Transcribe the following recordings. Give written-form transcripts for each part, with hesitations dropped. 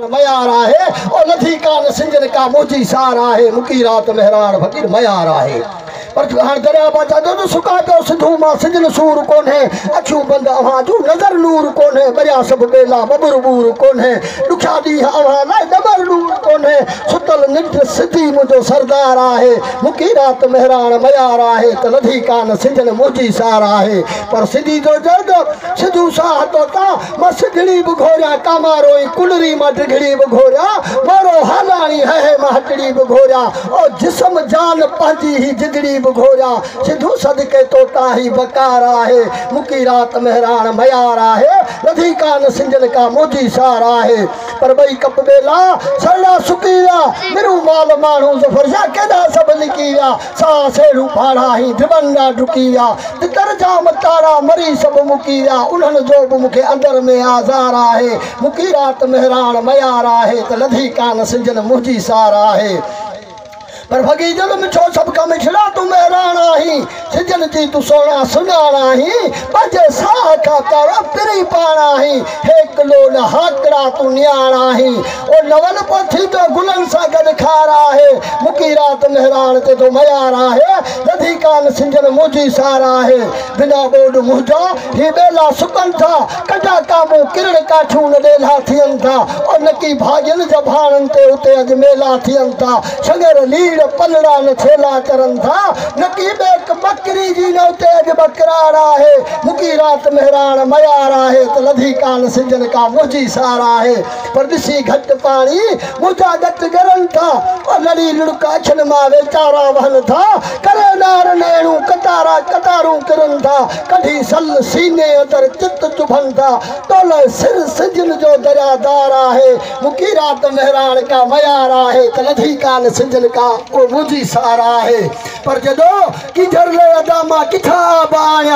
मयार आहे और नथी कान सिंजन का मुझी सारा है मुकी रात मेहरान फकीर मयार आहे पर हां दरिया बाचा तो सुका तो सिंधु मां सिंजन सूर कोन है अखियूं बंद अवां जो नजर नूर कोन है बरिया सब बेला बबुर बूर कोन है दुखा दी अवां लाइ डबर नूर कोन है सुतल निठ सिधी मुझो सरदार आहे मुकी रात मेहरान मयार आहे त नथी कान सिंजन मुझी सारा है पर सिधी जो जग सिधू साह तो ता म सिधड़ी बघोरिया कामारोई कुलरी म डिघड़ी बघोरिया मारो हालानी है म हटड़ी बघोरिया ओ जिस्म जान पांजी ही जिगड़ी बघोरिया सिधू सदके तोता ही बकारा है मुकी रात मेहरान मयारा है नथी कान सिंजन का मुझी सारा है पर बई कप बेला सड़ा सुकीरा मेरू माल मानू जफरजा केदा सब लिकीया सा सेड़ू फाड़ा ही दिबंदा ढुकीया तितर जाम तारा मरी सब मुकीया उन्हन जो भी मुखे अंदर में आजारा है मुकी रात मेहरान मयारा है त नथी कान सिंजन मुझी सारा है पर भगी जल मिठो सब का मिठड़ा तू मेहराना ही सिजन जी तू सोना सुनाना ही बजे साह का तारा पिरी पाना ही एक लोन हाकड़ा तू न्याणा ही और नवन पोथी तो गुलन सा गद खारा है मुकी रात मेहरान ते तो मयारा है नथी कान सिंजन मुझी सारा है बिना बोड मुझा ही बेला सुकन था कटा कामू किरण का छून देला थियन था और नकी भाजन जभानन ते उते अज मेला थियन था शगर लीड पलड़ा न छेला करन था नकी बेक बकरी जी न तेज बकरारा है मुकी रात मेहरान मयारा है त नथी कान सिंजन का मुझी सारा है पर दिसी घट पानी मुझा गट गरन था और लड़ी लुड़का छन मा वेचारा वहन था करे नार नेणू कतारा कतारू करन था कढी सल सीने अंदर चित चुभन था तोल सिर सिंजन जो दरियादारा है मुकी रात मेहरान का मयारा है त नथी कान सिंजन का मुझी सारा है पर जदो की झरले अदामा किथा बाया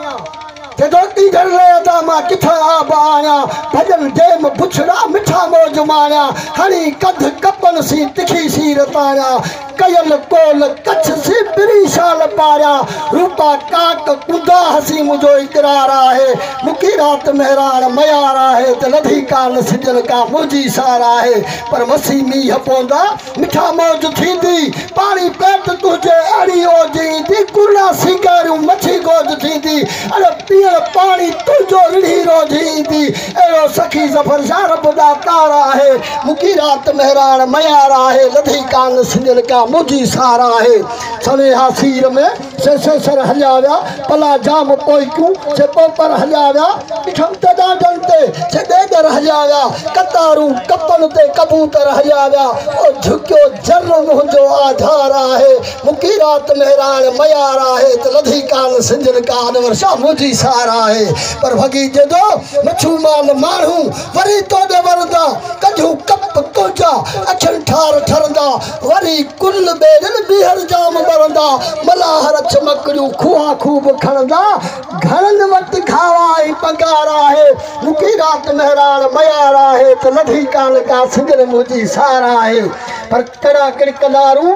जदो की झरले अदामा किथा बाया भजन डेम पुछड़ा मिठा मौज माया हणी कध कपन सी तिखी सी रताया कयल कोल कच्छ सी बिरी शाल पाया रूपा काक कुदा हसी मुझो इकरारा है मुकी रात मेहरान मयारा है त नथी कान सिंजन का मुझी सारा है पर मसी मीह पोंदा मिठा मौज थींदी पानी पेट तुझे अड़ी ओजी दी कुरना सिंगारू मछी गोज थींदी अरे पीअण पानी तुझो रिढ़ी रोजी दी एड़ो सखी जफर शारब दा तारा है मुकी रात मेहरान मयारा है नथी कान सिंजन का मुझी सारा है सनेहा सीर में से सर हजाव्या पला जाम पोइकू से पोपर हजाव्या पिठम तदा डंते से देगर हजाव्या कतारू कपन ते कबूतर हजाव्या ओ झुक्यो जर्र मुझो आधारा है मुकी रात मेहरान मयारा है त नथी कान सिंजन का वर्षा मुझी सारा है पर भगी जदो मछू माल मानू वरी तो दे वरदा कजू कप कोजा अछन ठार ठरदा वरी कुल बेरन बिहर जाम बरंदा मलाहर चमकड़ू खुआ खूब खणदा घरन वट खावाई पगारा है मुकी रात मेहरान मयारा है त नथी कान का सिंजन मुझी सारा है पर कड़ा किड़कदारू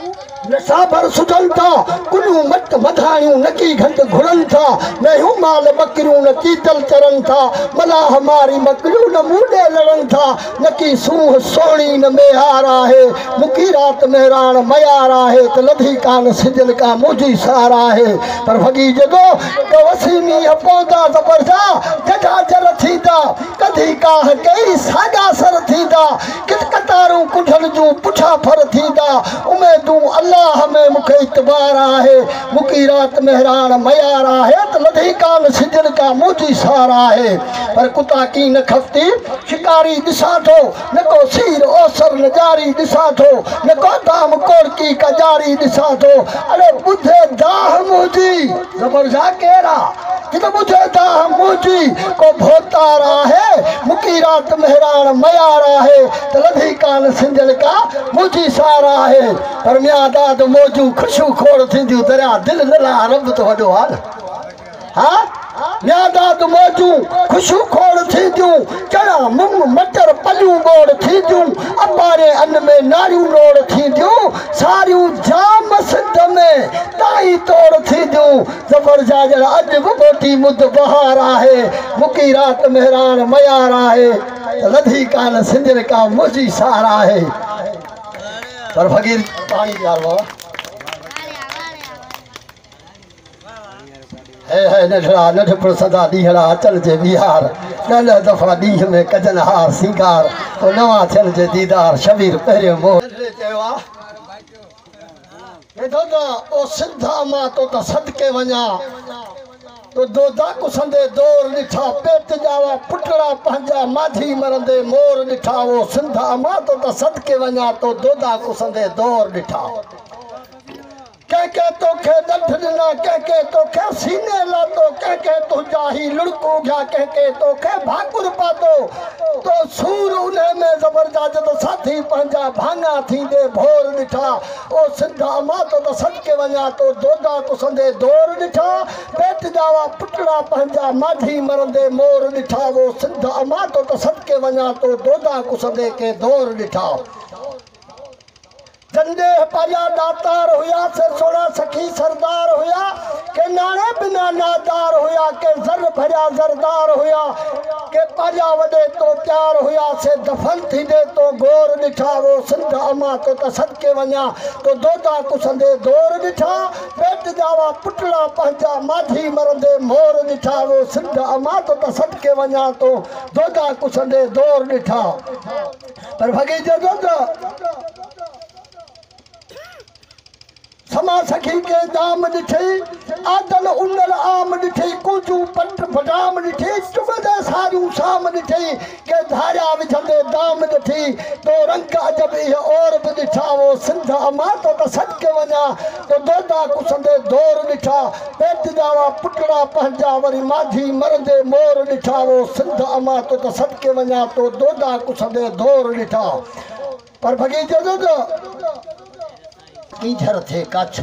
नसाबर सुजन था कुलू मत मधायूं नकी घंट घुरन था नहू माल बकरियों न कीतल चरन था मला हमारी मकड़ू न मूडे लड़न था नकी सूह सोनी न मेहारा है मुकी रात मेहरान मयारा है त नथी कान सिंजन का मुझी सारा है पर भगी जदो वसी मीह पौधा जबरजा जजा जर थींदा कधी काह कई सागा सर थींदा कित कतारू कुढल जूं पुठा फर थींदा उमेदूं अल्लाह हमें मुखे इतबारा है मुकी रात मेहरान मयारा है त नथी कान सिंजन का मुझी सारा है पर कुता की न खफ्ती शिकारी दिशा थो न को सीर ओसर न जारी दिशा थो न को दाम कोड़की का जारी दिशा थो अरे बुझे दाह मुझी जबरजा केरा कि तो मुझे दाह मुझी को भोतारा है मुकी रात मेहरान मयारा है त नथी कान सिंजन का मुझी सारा है पर म्या दाद मौजू खुशू खोड़ थींदियूं दरिया दिल दिला रब तो वॾो हाल हाँ न्यादाद मौजू खुशू खोड़ थी दूं चना मुंग मटर पलू गोड़ थी दूं अबारे अन्न में नारियूं नोड़ थी दूं सारियूं जाम सिंध में ताई तोड़ थी दूं ज़फ़र जाजर अज बोटी मुद बहार आहे मुकी रात मेहरान मयार आहे लधी कान सिंजर का मुझी सार आहे पर फकीर पानी यार बाबा है नठड़ा नठपुर सदा दीहड़ा अचल जे बिहार नल दफ़ा दीह में कजन हार सिंगार तो नवा थियल जे दीदार शबीर पहिरियों मोह चयो दोदा ओ सिद्धा मां तो त सदके वञा तो दोदा कुसंदे दौर ॾिठा पेट जावा पुटड़ा पंहिंजा माझी मरंदे मोर ॾिठा वो सिंधा मां तो त सदके वञा तो दोदा कुसंदे दौर ॾिठा के तोखे दठ ॾिना के तोखे सीने लातो के तुंहिंजा ही लुड़कू गया के तोखे भाकुर पातो तो सूर उन में ज़बरदस्त साथी पंहिंजा भाङा थींदे भोर ॾिठा ओ सिंधा मां तो त सदके वञा तो दोदा कुसंदे दौर ॾिठा पेट जावा पुटड़ा पंहिंजा माझी मरंदे मोर ॾिठा वो सिंधा मां तो त सदके वञा तो दोदा कुसंदे के दौर ॾिठा झंडे पाया दातार हुआ से सोना सखी सरदार हुआ के नाने बिना नादार हुआ के जर भरिया जरदार हुआ के पाया वडे तो प्यार हुआ से दफन थी दे तो गोर ॾिठा वो सिंध अमा तो त सदके वञा तो दोदा कुसंदे दौर ॾिठा पेट जावा पुटड़ा पंहिंजा माझी मरंदे मोर ॾिठा वो सिंध अमा तो त सदके वञा तो दोदा कुसंदे दौर ॾिठा पर भगी जो दोदा समा सखी के दाम ॾिठई आदल उनल आम ॾिठई कुजू पट बदाम ॾिठई चुबदे सारियूं शाम ॾिठई के धारिया विझंदे दाम ॾिठी तो रंग अजब इहे और बि ॾिठा वो सिंध अमा तो त सदके वञा तो दोदा कुसंदे दौर ॾिठा पेट जावा पुटड़ा पंहिंजा वरी माझी मरंदे मोर ॾिठा वो सिंध अमा तो त सदके वञा तो दोदा कुसंदे दौर ॾिठा पर भगी जो कीझर थे काछो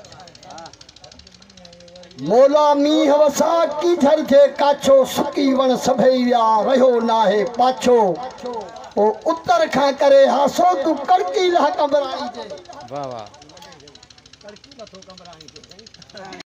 मोला मीह वसा कीझर थे काछो सुकी वण सभई विया रहियो नाहे पाछो ओ उत्तर खां करे हासो तू कड़की लह कबराई जे वाह वाह कड़की लथो कबराई जे